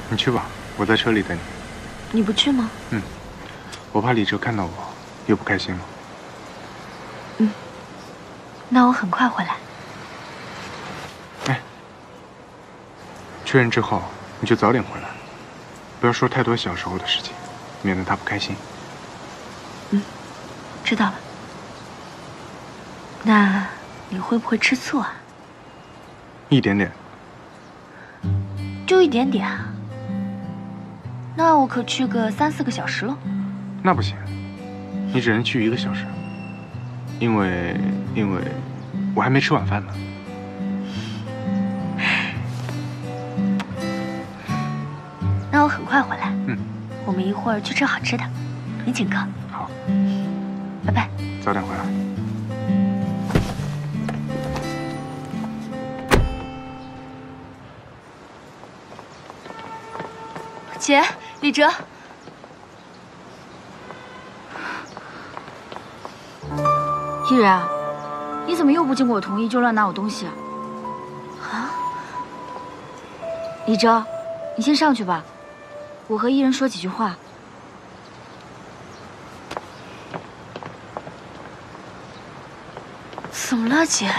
你去吧，我在车里等你。 你不去吗？ 我怕李哲看到我又不开心了。 那我很快回来。 哎，确认之后你就早点回来，不要说太多小时候的事情，免得他不开心。 知道了。那你会不会吃醋啊？ 一点点。 就一点点啊？那我可去个3、4个小时了。 那不行，你只能去1个小时，因为我还没吃晚饭呢。 那我很快回来。我们一会儿去吃好吃的，你请客。 好， 拜拜。 早点回来。 姐，李哲。 依然，你怎么又不经过我同意就乱拿我东西啊？ 啊？ 李哲，你先上去吧，我和依人说几句话。 怎么了，姐？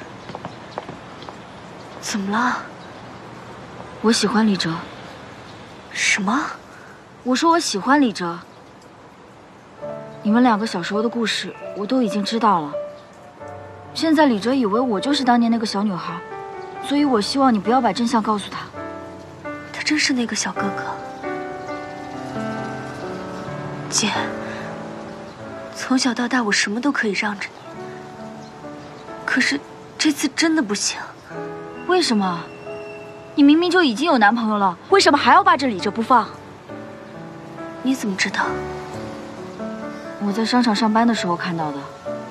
怎么了？ 我喜欢李哲。 什么？ 我说我喜欢李哲。你们2个小时候的故事我都已经知道了。现在李哲以为我就是当年那个小女孩，所以我希望你不要把真相告诉他。 他真是那个小哥哥。姐，从小到大我什么都可以让着你，可是这次真的不行。 为什么？你明明就已经有男朋友了，为什么还要扒着李哲不放？ 你怎么知道？ 我在商场上班的时候看到的，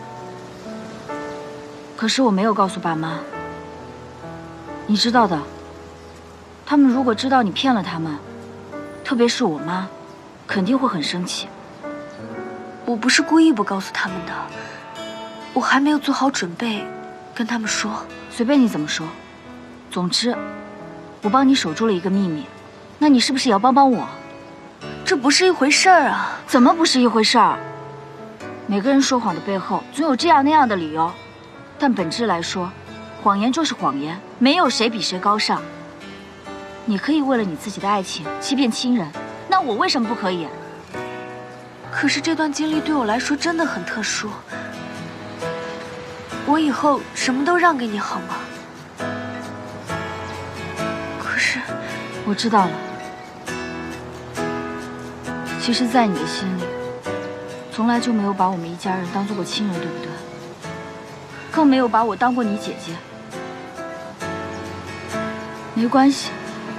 可是我没有告诉爸妈。你知道的，他们如果知道你骗了他们，特别是我妈，肯定会很生气。 我不是故意不告诉他们的，我还没有做好准备跟他们说。 随便你怎么说，总之，我帮你守住了一个秘密，那你是不是也要帮帮我？ 这不是一回事儿啊！ 怎么不是一回事儿？每个人说谎的背后总有这样那样的理由，但本质来说，谎言就是谎言，没有谁比谁高尚。你可以为了你自己的爱情欺骗亲人，那我为什么不可以？ 可是这段经历对我来说真的很特殊，我以后什么都让给你好吗？可是， 我知道了。其实，在你的心里，从来就没有把我们一家人当做过亲人，对不对？更没有把我当过你姐姐。没关系，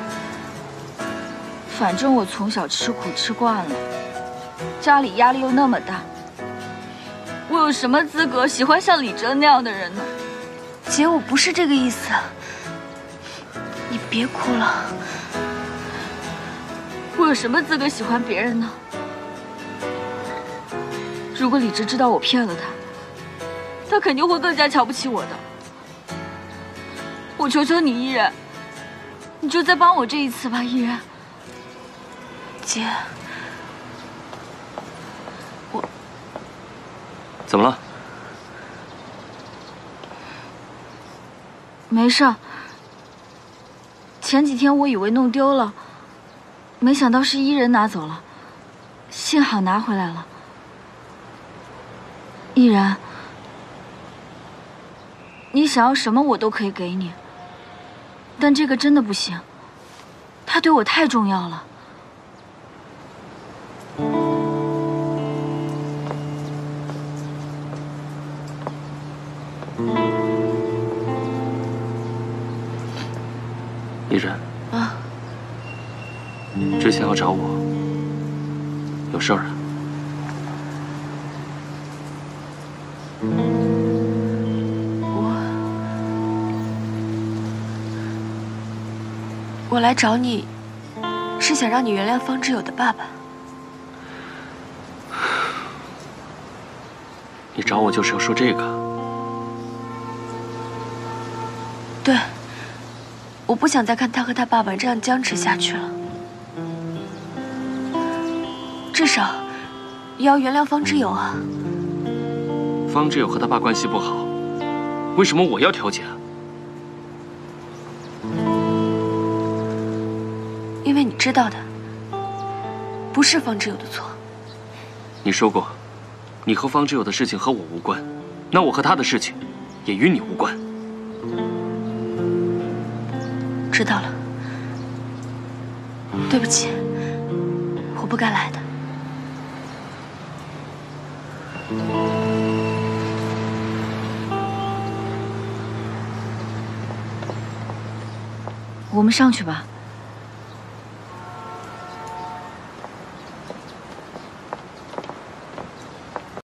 反正我从小吃苦吃惯了，家里压力又那么大，我有什么资格喜欢像李哲那样的人呢？ 姐，我不是这个意思，你别哭了。 我有什么资格喜欢别人呢？如果李哲知道我骗了他，他肯定会更加瞧不起我的。我求求你，依然，你就再帮我这一次吧，依然。 姐，我怎么了？ 没事。前几天我以为弄丢了，没想到是伊人拿走了，幸好拿回来了。依然，你想要什么我都可以给你，但这个真的不行，他对我太重要了。 依然啊， 之前要找我，有事儿啊？ 我来找你，是想让你原谅方志友的爸爸。 你找我就是要说这个？ 对，我不想再看他和他爸爸这样僵持下去了。 至少也要原谅方之友啊。 方之友和他爸关系不好，为什么我要调解啊？ 因为你知道的，不是方之友的错。 你说过，你和方之友的事情和我无关，那我和他的事情也与你无关。 知道了，对不起，我不该来的。 我们上去吧。